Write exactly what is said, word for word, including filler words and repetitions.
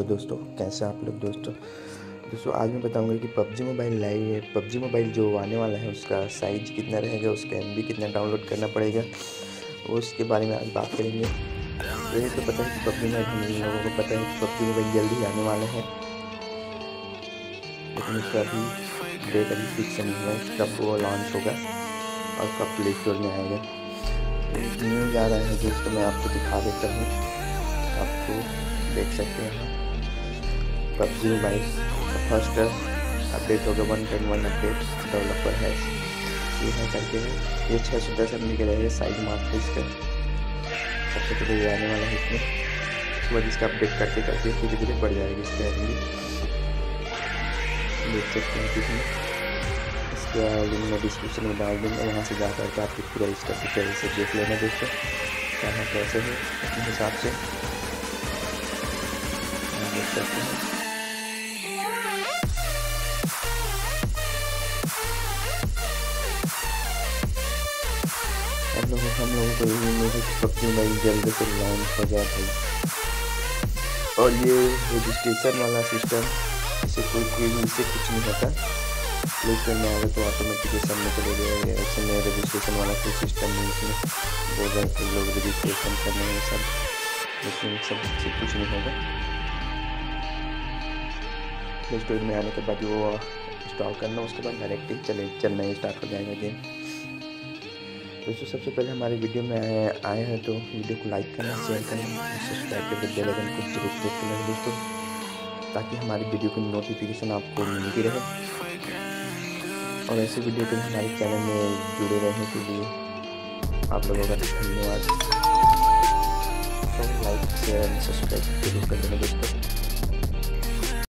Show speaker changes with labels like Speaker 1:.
Speaker 1: दोस्तों, कैसे हैं आप लोग। दोस्तों दोस्तों आज मैं बताऊंगा कि PUBG mobile live PUBG mobile जो आने वाला है उसका साइज कितना रहेगा, उसका एम बी कितना डाउनलोड करना पड़ेगा, उसके बारे में आज बात करेंगे। तो ये तो पता है कि पबजी मोबाइल हम लोगों को पता है कि पबजी मोबाइल जल्दी आने वाला है, लेकिन उसका अभी डेट अभी फिक्स नहीं हुआ है कब वो लॉन्च होगा और कब प्ले स्टोर में आएगा। तो न्यूज़ आ रहा है दोस्तों, मैं आपको दिखा देता हूँ, आपको देख सकते हैं। पबजी मोबाइल का फर्स्ट अपडेट होगा one point one update developer है ये है करके है। ये छः सौ दस एम बी का रहेगा साइज मार्क इसका, सबसे पहले ये आने वाला है इसमें। उसके बाद इसका अपडेट करते करते धीरे धीरे बढ़ जाएगी इसका एम बी, देख सकते हैं किसमें। इसका लिंक मैं डिस्क्रिप्शन में डाल दूँगा, वहाँ से जा करके आपको पूरा इसका डिटेल से देख लेना दोस्तों, कहाँ कैसे है अपने हिसाब से देख सकते हैं। हम लोग हम लोगों को यही उम्मीद है कि पबजी मोबाइल जल्दी से लॉन्च हो जाए भाई। और ये रजिस्ट्रेशन वाला सिस्टम, इससे कोई कोई इससे कुछ नहीं होता, प्ले स्टोर में आएगा तो ऑटोमेटिक सबमिट चले जाएगा। ऐसे में रजिस्ट्रेशन वाला कोई सिस्टम नहीं, इसमें बोल रहे थे लोग रजिस्ट्रेशन करने में सब, लेकिन सब से कुछ नहीं होगा। प्ले स्टोर में आने के बाद वो इंस्टॉल करना, उसके बाद डायरेक्टली चले चलना स्टार्ट हो जाएगा गेम। दोस्तों सबसे पहले हमारे वीडियो में आए आए हैं तो वीडियो को लाइक करना, शेयर करना, सब्सक्राइब करके बेल आइकन को जरूर प्रेस करना दोस्तों, ताकि हमारी वीडियो की नोटिफिकेशन आपको मिलती रहे। और ऐसे वीडियो के हमारे चैनल में जुड़े रहने के लिए आप लोगों का धन्यवाद। तो लाइक शेयर सब्सक्राइब जरूर कर देना दोस्तों।